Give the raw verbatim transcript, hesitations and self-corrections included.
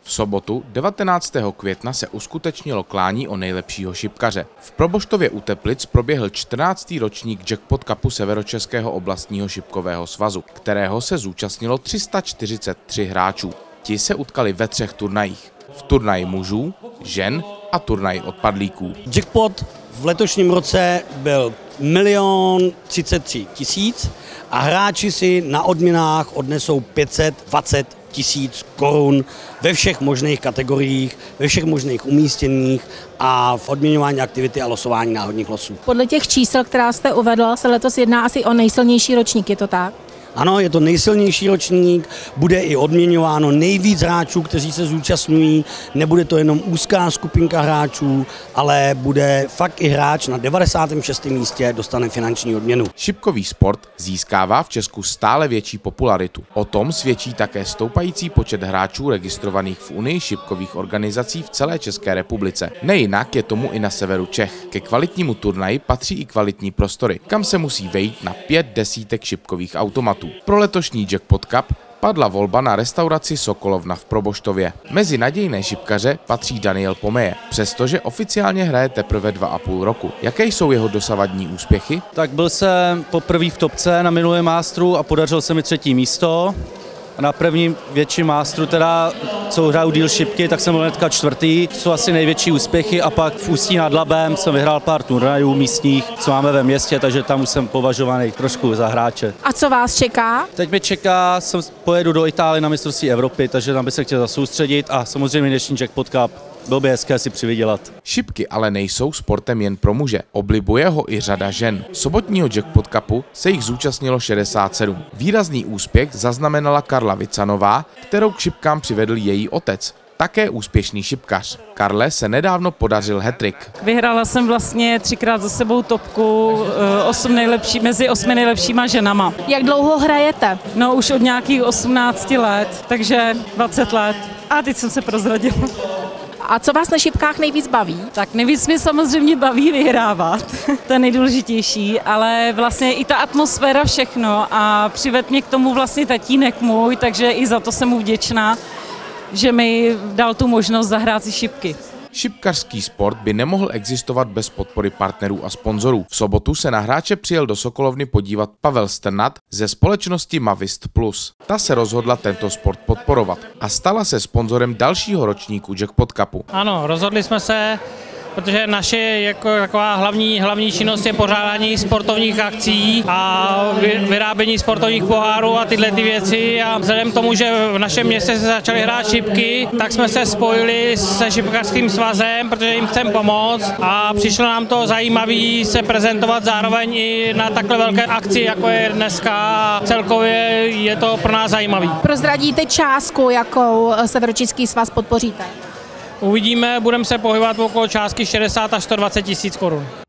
V sobotu devatenáctého května se uskutečnilo klání o nejlepšího šipkaře. V Proboštově u Teplic proběhl čtrnáctý ročník Jackpot Cupu Severočeského oblastního šipkového svazu, kterého se zúčastnilo tři sta čtyřicet tři hráčů. Ti se utkali ve třech turnajích. V turnaji mužů, žen a turnaji odpadlíků. Jackpot v letošním roce byl milion třicet tři tisíc a hráči si na odměnách odnesou pět set dvacet tisíc korun ve všech možných kategoriích, ve všech možných umístěních a v odměňování aktivity a losování náhodních losů. Podle těch čísel, která jste uvedl, se letos jedná asi o nejsilnější ročník, je to tak? Ano, je to nejsilnější ročník, bude i odměňováno nejvíc hráčů, kteří se zúčastňují, nebude to jenom úzká skupinka hráčů, ale bude fakt i hráč na devadesátém šestém místě dostane finanční odměnu. Šipkový sport získává v Česku stále větší popularitu. O tom svědčí také stoupající počet hráčů registrovaných v Unii šipkových organizací v celé České republice. Nejinak je tomu i na severu Čech. Ke kvalitnímu turnaji patří i kvalitní prostory, kam se musí vejít na pět desítek šipkových automatů. Pro letošní Jackpot Cup padla volba na restauraci Sokolovna v Proboštově. Mezi nadějné šipkaře patří Daniel Pomeje, přestože oficiálně hraje teprve dva a půl roku. Jaké jsou jeho dosavadní úspěchy? Tak byl jsem poprvé v topce na minulém mástru a podařilo se mi třetí místo. Na prvním větším mástru, teda, co hraju díl šipky, tak jsem byl hnedka čtvrtý. To jsou asi největší úspěchy a pak v Ústí nad Labem jsem vyhrál pár turnajů místních, co máme ve městě, takže tam už jsem považovaný trošku za hráče. A co vás čeká? Teď mi čeká, jsem, pojedu do Itálie na mistrovství Evropy, takže tam bych se chtěl zasoustředit a samozřejmě dnešní Jackpot Cup. Bylo by hezké si přivydělat. Šipky ale nejsou sportem jen pro muže. Oblibuje ho i řada žen. Sobotního Jackpot Cupu se jich zúčastnilo šedesát sedm. Výrazný úspěch zaznamenala Karla Vicanová, kterou k šipkám přivedl její otec. Také úspěšný šipkař. Karle se nedávno podařil hat-trick. Vyhrála jsem vlastně třikrát za sebou topku osm nejlepší, mezi osmi nejlepšíma ženama. Jak dlouho hrajete? No už od nějakých osmnácti let, takže dvacet let. A teď jsem se prozradila. A co vás na šipkách nejvíc baví? Tak nejvíc mě samozřejmě baví vyhrávat, to je nejdůležitější, ale vlastně i ta atmosféra, všechno a přived mě k tomu vlastně tatínek můj, takže i za to jsem mu vděčná, že mi dal tu možnost zahrát si šipky. Šipkařský sport by nemohl existovat bez podpory partnerů a sponzorů. V sobotu se na hráče přijel do Sokolovny podívat Pavel Strnad ze společnosti Mavist Plus. Ta se rozhodla tento sport podporovat a stala se sponzorem dalšího ročníku Jackpot Cupu. Ano, rozhodli jsme se, protože naše jako taková hlavní, hlavní činnost je pořádání sportovních akcí a vyrábění sportovních pohárů a tyhle ty věci. A vzhledem k tomu, že v našem městě se začaly hrát šipky, tak jsme se spojili se šipkařským svazem, protože jim chceme pomoct a přišlo nám to zajímavé se prezentovat zároveň i na takhle velké akci, jako je dneska. Celkově je to pro nás zajímavé. Prozradíte částku, jakou Severočeský svaz podpoříte? Uvidíme, budeme se pohybovat okolo částky šedesát až sto dvacet tisíc korun.